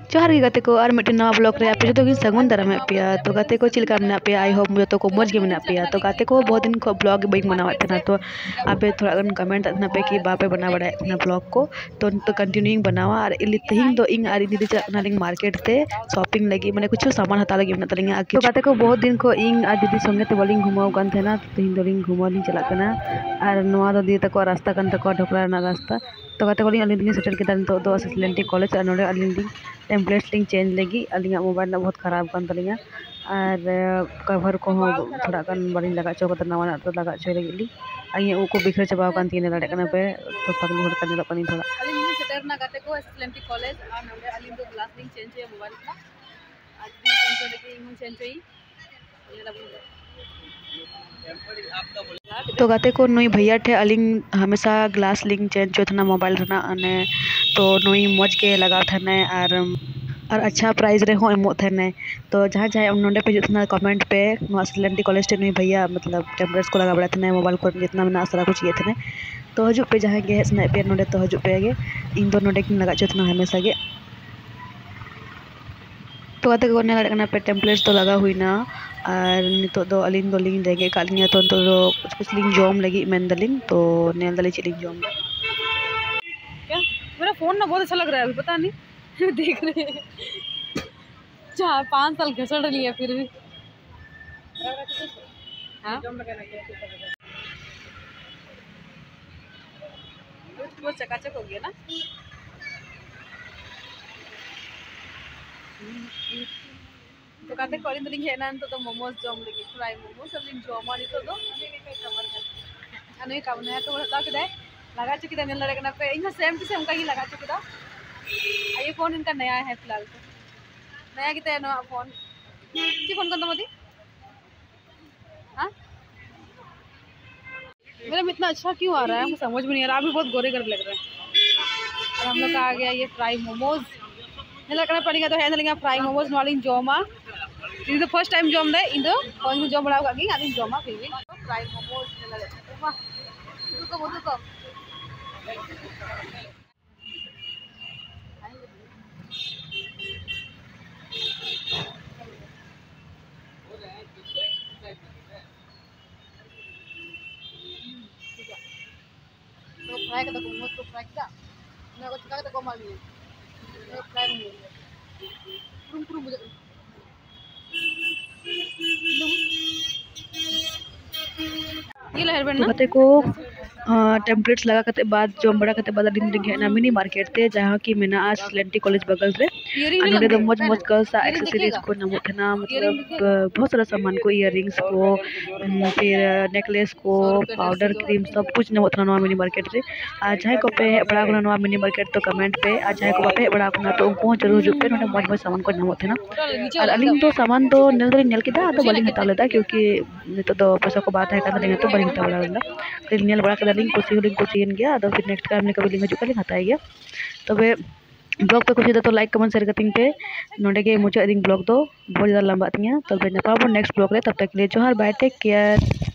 जोहार गे गाते को और मिट्टी नवा ब्लॉग रे आपे जो सगुन दाराम पे तो गाते को चिलका में पे आई होप जो को मज गे पे तो गाते को बहुत दिन को ब्लॉग बी बनावत थे तो आपे थोड़ा गन कमेंट पे कि बापे बना बड़ा ब्लॉग को तो कंटिन्यूइंग बनावा और इली तेहिं दो इंग आरी दीदी चलना लिंग मार्केट ते शॉपिंग लगी माने कुछ सामान हता लगी बना तलिंग तो गाते को बहुत दिन को इंग आ दीदी संगे ते बलिंग घुमाव कान थेना तेहिं दो लिंग घुमाव लिंग चला कना और नवा दो दीदी तको रास्ता कान तको ढोकला ना रास्ता तो गाते को अली सेटल के दो एसएसएलएनटी कॉलेज और नोडे अली टेम्पलेट्स लिंग चेंज लगी अली मोबाइल बहुत खराब कान तलिंगा और कवर को थोड़ा गान बलिंग लगा चो कत नवा तो लगा चो लगी ली आई उको बिखर चबाव कान तीन लड़े कना पे तो पगली होड़ कान लपनी थोड़ा अली सेटर ना गाते को एसएसएलएनटी कॉलेज और नोडे अली दो ग्लास लिंग चेंज है मोबाइल का आज भी चेंज लगी इंग चेंज होई तो गाते को नुई भैया ठे अलिंग हमेशा ग्लास लिंग चेंज जो था मोबाइल रना अने तो नुई मज के लगा थे और अच्छा प्राइस रे हो एमो थे तो जहाँ जहाँ नोडे पे जितना कमेंट पे एसएसएलएनटी कॉलेज टे नुई भैया मतलब टेम्पलेट्स को लगा बड़ा थे मोबाइल को जितना में सारा कुछ ये थे तो हजू पे जहाँ गे हेसना पे नोडे तो हजू पे गे इन दो नोडे लगा चो थे हमेशा गे तो गाते को ने पे टेम्पलेट्स तो लगा हुई ना और नितो दो अलिंग दो लिंग देगे कालिंग तो दो कुछ कुछ लिंग जोम लगी मेन दलिंग तो नेल दली चिलिंग जोम क्या मेरा फोन ना बहुत अच्छा लग रहा है अभी पता नहीं देख रहे हैं 4-5 साल घसड़ रही है फिर भी हाँ वो चकाचक हो गया ना तो कहते कॉलिंग तो लिंग है ना तो मोमोज जॉम लगी फ्राई मोमोज सब लिंग जॉम वाली तो अने काम ने तो बता के दे लगा चुकी था नेल लड़े पे इन सेम टू सेम का ही लगा चुकी था ये फोन इनका नया है फिलहाल तो नया कितना है ना फोन की फोन कर दो मोदी हाँ मेरा में इतना अच्छा क्यों आ रहा है मुझे समझ में नहीं आ रहा अभी बहुत गोरे गोरे लग रहे हैं और हम लोग का आ गया ये फ्राई मोमोज लगना पड़ेगा तो है ना फ्राई मोमोज वाली जोमा ఇది ఫస్ట్ టైం జోమ్ దే ఇందో కొంచెం జోమ్ బడావు కాకి అది జోమా ఫివి ఫ్రై మోమోస్ నిలదे दुको तो फ्राई का तो मोमोज को फ्राई का ना को चिका तो कोमल नहीं फ्राई मोमोज पुरुम मुझे ये लहर बनना कहते को टेम्पलेट्स लगा करते बाद जो बड़ा करते बाद दिन है ना मिनी मार्केट थे जहाँ की मेना आज एसएसएलएनटी कॉलेज बगल रे अनोडे तो मज मज गर्ल्स एक्सेसरीज को नमो थे ना मतलब बहुत सारा सामान को इयररिंग्स को फिर नेकलेस को पाउडर क्रीम सब कुछ नमो था मिनी मार्केट रे आज जहाँ को पे बड़ा को मिनी मार्केट तो कमेंट पे आज जहाँ को पे बड़ा को तो उनको जरूर जो पे नोडे मज मज सामान को नमो थे ना और अलिंग तो सामान तो नेल दरी नेल किदा तो बलिंग हता लेदा क्योंकि नितो तो पैसा को बात है का तो बलिंग हता वाला फिर नेल बड़ा कदा लिंग कुछ गया तो फिर नेक्स्ट टाइम कभी लिंग हजू लिंग हता गया तबे ब्लॉग पे कुछ तो लाइक कमेंट शेयर करती पे नोडे के मुझे ब्लॉग तो बहुत ज़्यादा लंबा तब नेक्स्ट ब्लॉग रे तब तक के लिए जोहार बाय टेक केयर।